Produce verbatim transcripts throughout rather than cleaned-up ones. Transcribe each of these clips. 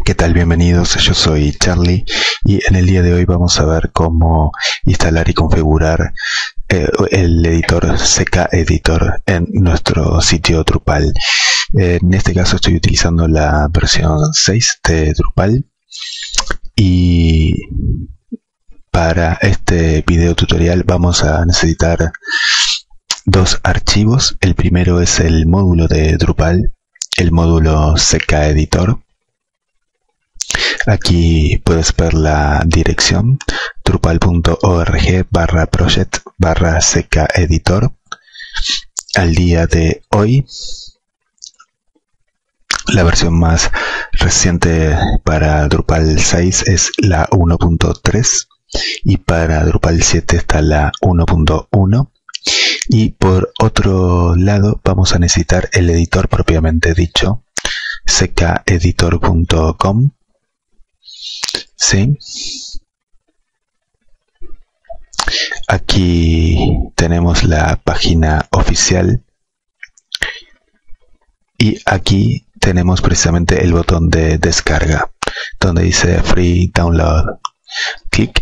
¿Qué tal? Bienvenidos, yo soy Charlie y en el día de hoy vamos a ver cómo instalar y configurar eh, el editor C K Editor en nuestro sitio Drupal. Eh, en este caso estoy utilizando la versión seis de Drupal y para este video tutorial vamos a necesitar dos archivos. El primero es el módulo de Drupal, el módulo C K Editor. Aquí puedes ver la dirección drupal.org barra project barra CK Editor. Al día de hoy, la versión más reciente para Drupal seis es la uno punto tres y para Drupal siete está la uno punto uno. Y por otro lado vamos a necesitar el editor propiamente dicho, c k editor punto com. ¿Sí? Aquí tenemos la página oficial y aquí tenemos precisamente el botón de descarga donde dice Free Download. Clic.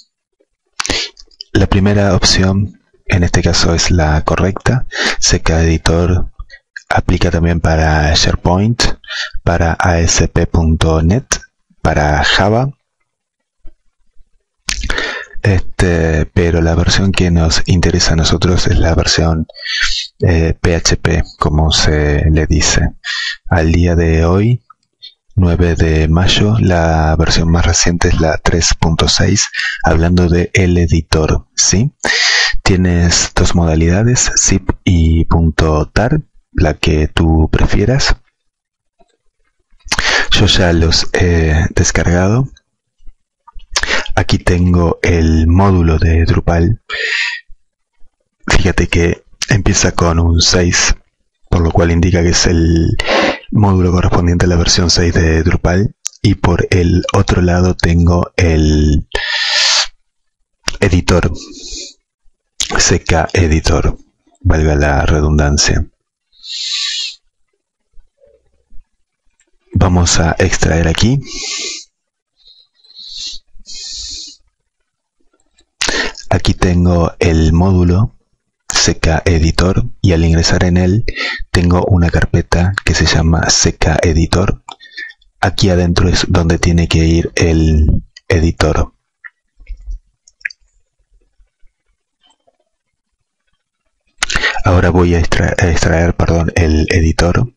La primera opción en este caso es la correcta. C K Editor aplica también para SharePoint, para A S P punto net, para Java. Este, pero la versión que nos interesa a nosotros es la versión eh, P H P, como se le dice. Al día de hoy, nueve de mayo, la versión más reciente es la tres punto seis, hablando de el editor, ¿sí? Tienes dos modalidades, zip y .tar, la que tú prefieras. Yo ya los he descargado. Aquí tengo el módulo de Drupal. Fíjate que empieza con un seis, por lo cual indica que es el módulo correspondiente a la versión seis de Drupal. Y por el otro lado tengo el editor, C K Editor, valga la redundancia. Vamos a extraer aquí. Aquí tengo el módulo C K Editor y al ingresar en él tengo una carpeta que se llama C K Editor. Aquí adentro es donde tiene que ir el editor. Ahora voy a extraer, a extraer perdón, el editor.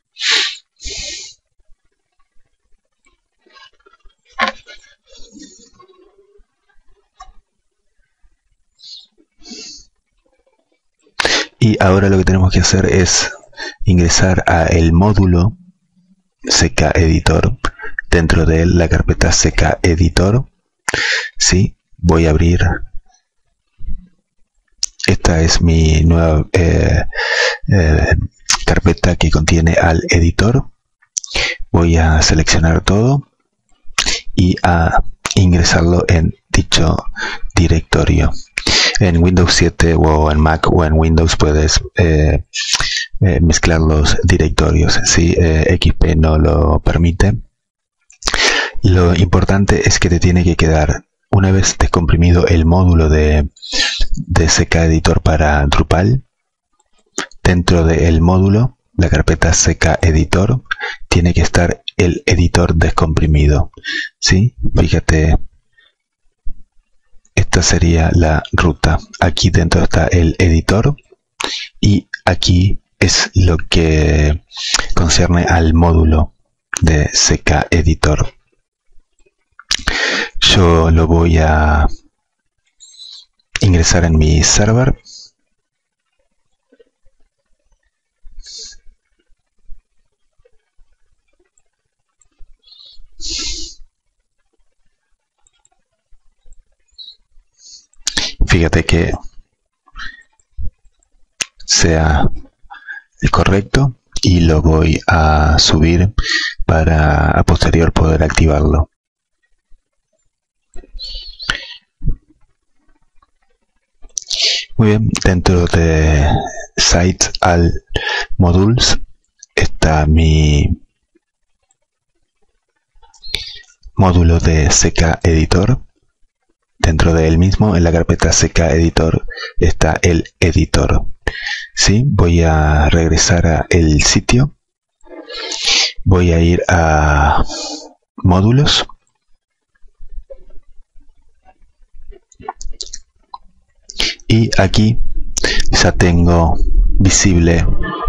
Y ahora lo que tenemos que hacer es ingresar a el módulo C K Editor, dentro de él la carpeta C K Editor. ¿Sí? Voy a abrir. Esta es mi nueva eh, eh, carpeta que contiene al editor. Voy a seleccionar todo y a ingresarlo en dicho directorio. En Windows siete o en Mac o en Windows puedes eh, eh, mezclar los directorios. Si eh, X P no lo permite. Lo importante es que te tiene que quedar, una vez descomprimido el módulo de, de C K Editor para Drupal, dentro del módulo, la carpeta C K Editor, tiene que estar el editor descomprimido. ¿Sí? Fíjate. Esta sería la ruta. Aquí dentro está el editor y aquí es lo que concierne al módulo de C K Editor. Yo lo voy a ingresar en mi server. Fíjate que sea el correcto y lo voy a subir para a posterior poder activarlo. Muy bien, dentro de Site All Modules está mi módulo de C K Editor. Dentro de él mismo, en la carpeta C K Editor, está el editor. ¿Sí? Voy a regresar a el sitio. Voy a ir a módulos. Y aquí ya tengo visible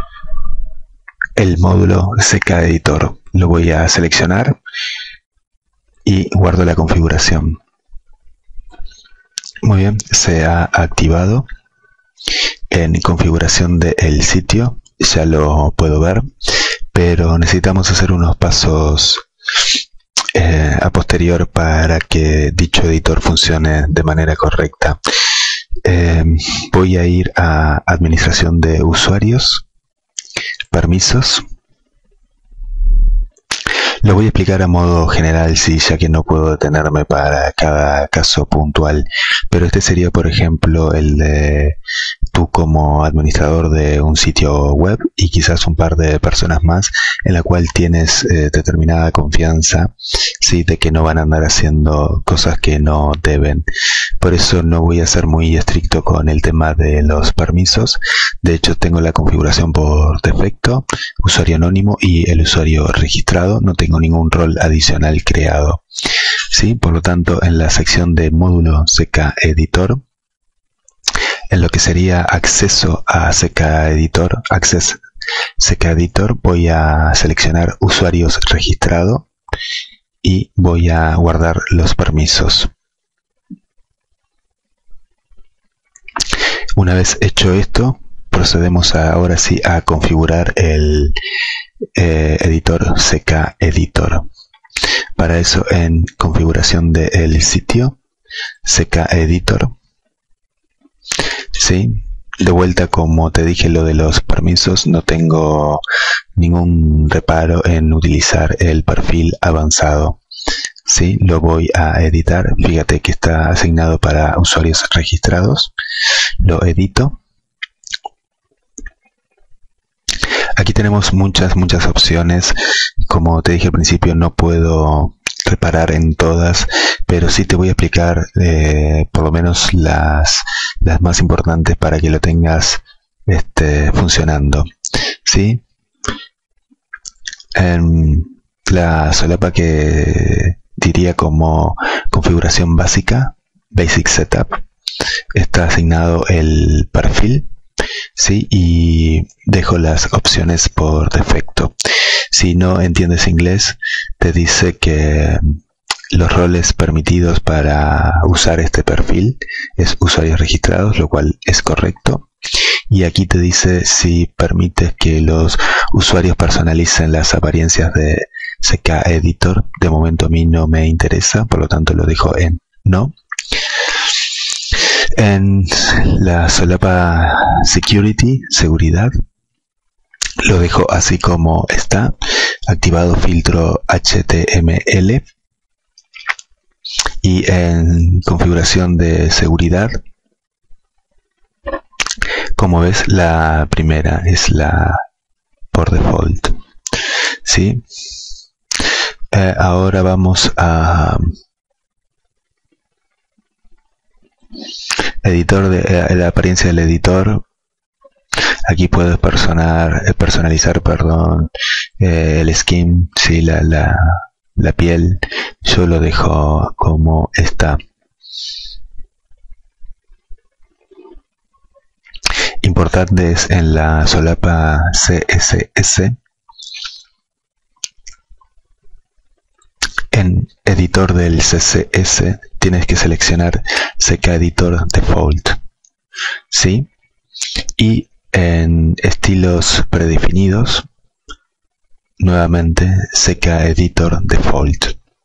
el módulo C K Editor. Lo voy a seleccionar y guardo la configuración. Muy bien, se ha activado. En configuración del sitio ya lo puedo ver, pero necesitamos hacer unos pasos eh, a posterior para que dicho editor funcione de manera correcta. Eh, voy a ir a administración de usuarios, permisos. Lo voy a explicar a modo general, sí, ya que no puedo detenerme para cada caso puntual, pero este sería, por ejemplo, el de tú como administrador de un sitio web y quizás un par de personas más, en la cual tienes eh, determinada confianza, sí, de que no van a andar haciendo cosas que no deben. Por eso no voy a ser muy estricto con el tema de los permisos. De hecho, tengo la configuración por defecto, usuario anónimo y el usuario registrado. No tengo ningún rol adicional creado. ¿Sí? Por lo tanto, en la sección de módulo C K Editor, en lo que sería acceso a C K Editor, Access C K Editor, voy a seleccionar usuarios registrado y voy a guardar los permisos. Una vez hecho esto, procedemos a, ahora sí a configurar el eh, editor C K Editor. Para eso, en configuración del sitio, C K Editor, ¿sí? De vuelta, como te dije, lo de los permisos, no tengo ningún reparo en utilizar el perfil avanzado. ¿Sí? Lo voy a editar. Fíjate que está asignado para usuarios registrados. Lo edito. Aquí tenemos muchas, muchas opciones. Como te dije al principio, no puedo reparar en todas, pero sí te voy a explicar eh, por lo menos las, las más importantes para que lo tengas este, funcionando. ¿Sí? En la solapa que diría como configuración básica, Basic Setup, está asignado el perfil, ¿sí? Y dejo las opciones por defecto. Si no entiendes inglés, te dice que los roles permitidos para usar este perfil es usuarios registrados, lo cual es correcto. Y aquí te dice si permites que los usuarios personalicen las apariencias de C K Editor. De momento a mí no me interesa, por lo tanto lo dejo en no. En la solapa Security, seguridad, lo dejo así como está, activado filtro H T M L. Y en configuración de seguridad, como ves, la primera es la por default. ¿Sí? Eh, ahora vamos a editor de eh, la apariencia del editor. Aquí puedes personar, eh, personalizar, perdón, eh, el skin, sí, la, la, la piel. Yo lo dejo como está. Importantes en la solapa C S S. En editor del C S S tienes que seleccionar C K Editor Default, ¿sí? Y en estilos predefinidos, nuevamente C K Editor Default.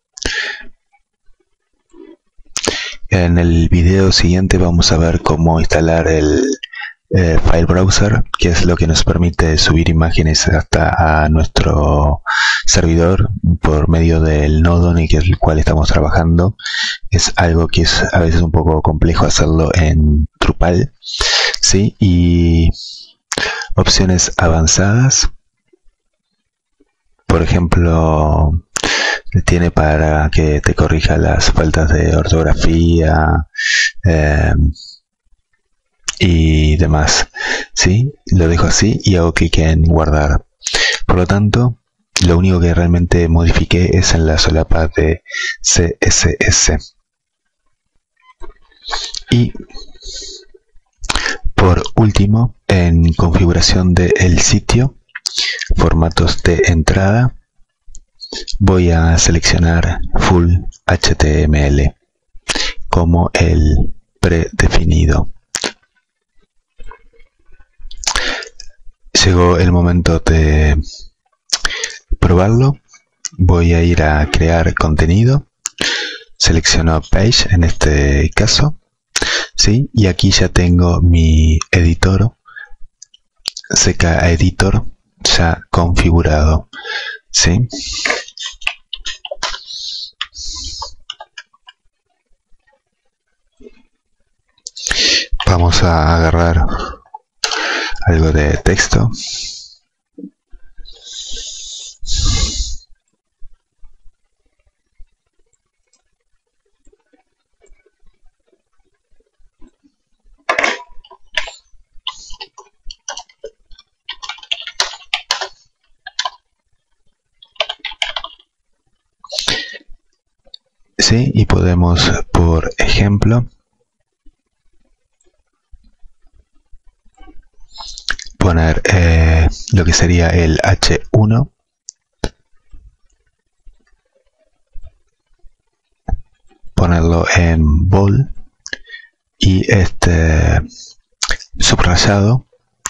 En el video siguiente vamos a ver cómo instalar el eh, File Browser, que es lo que nos permite subir imágenes hasta a nuestro servidor por medio del nodo en el cual estamos trabajando. Es algo que es a veces un poco complejo hacerlo en Drupal, ¿sí? Y opciones avanzadas, por ejemplo, tiene para que te corrija las faltas de ortografía eh, y demás, ¿sí? Lo dejo así y hago clic en guardar. Por lo tanto, lo único que realmente modifiqué es en la solapa de C S S. Y por último, en configuración del sitio, formatos de entrada, voy a seleccionar Full H T M L como el predefinido. Llegó el momento de probarlo. Voy a ir a crear contenido. Selecciono Page en este caso, ¿sí? Y aquí ya tengo mi editor, C K Editor, ya configurado, ¿sí? Vamos a agarrar algo de texto. Sí, y podemos, por ejemplo, poner eh, lo que sería el H uno, ponerlo en bold y este subrayado,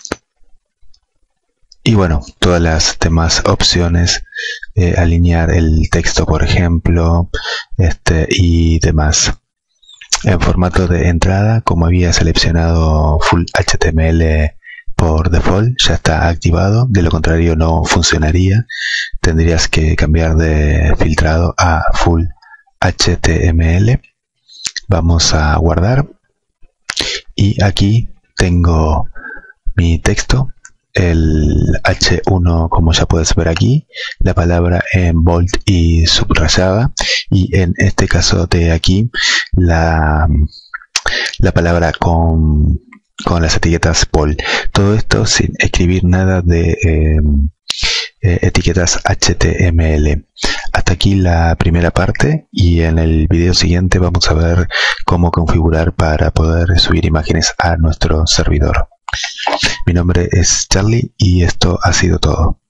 y bueno, todas las demás opciones, eh, alinear el texto, por ejemplo, este y demás. En formato de entrada, como había seleccionado Full H T M L por default, ya está activado, de lo contrario no funcionaría. Tendrías que cambiar de filtrado a Full H T M L. Vamos a guardar y aquí tengo mi texto, el H uno, como ya puedes ver aquí, la palabra en bold y subrayada, y en este caso de aquí la, la palabra con, con las etiquetas bold. Todo esto sin escribir nada de eh, eh, etiquetas H T M L. Hasta aquí la primera parte, y en el video siguiente vamos a ver cómo configurar para poder subir imágenes a nuestro servidor. Mi nombre es Charlie y esto ha sido todo.